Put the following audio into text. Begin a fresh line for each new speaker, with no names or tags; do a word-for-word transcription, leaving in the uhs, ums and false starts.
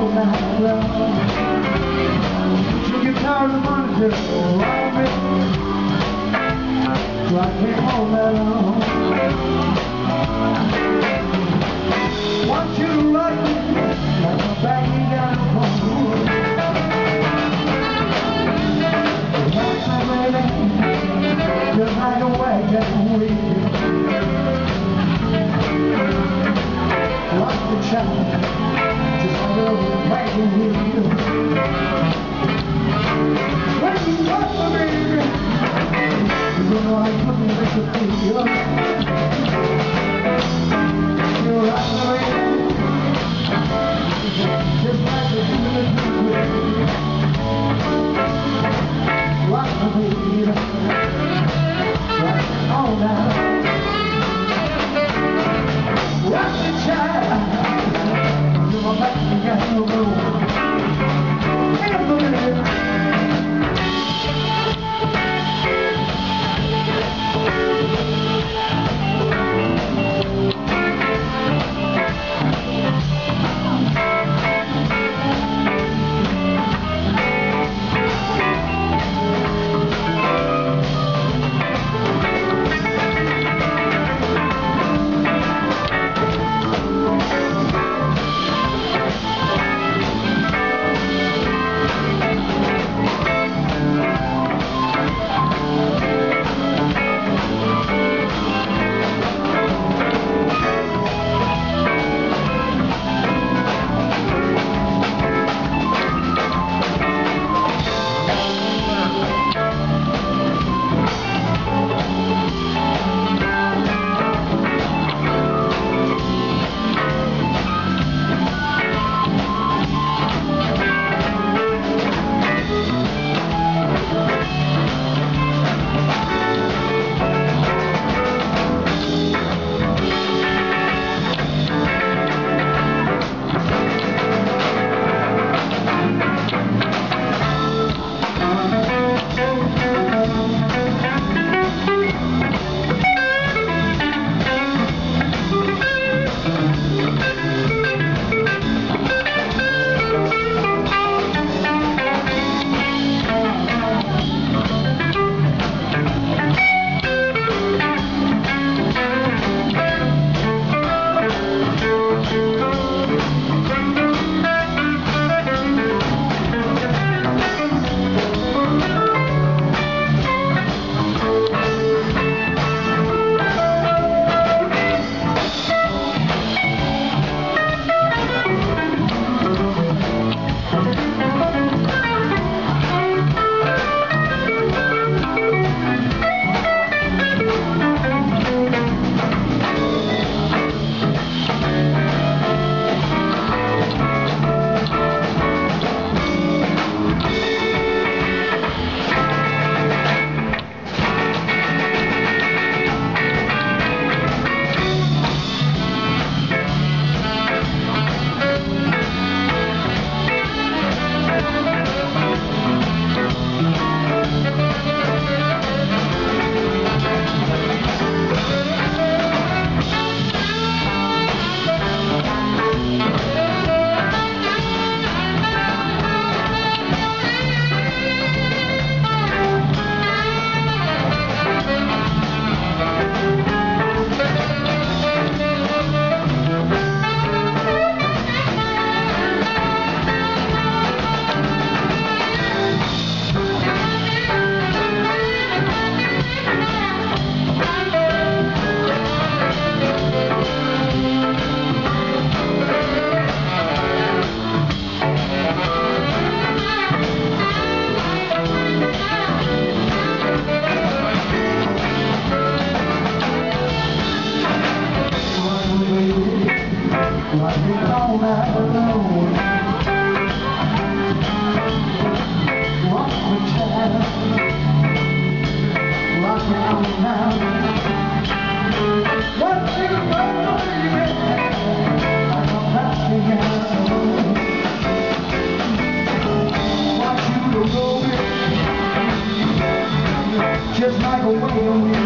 all night long. Two guitars and monitor around me, so I came all night long. Want you to rock me like a baggy down home. That's my lady, just like a wagon wheel. Rock the child, just like a wagon wheel. When you rock me, baby, you know I couldn't let you feel. You rock me, baby, just like a wagon wheel. Rock me, baby, rock it all night. Rock the child, you're my back, you got no room. Hey, baby.
Just like a whale.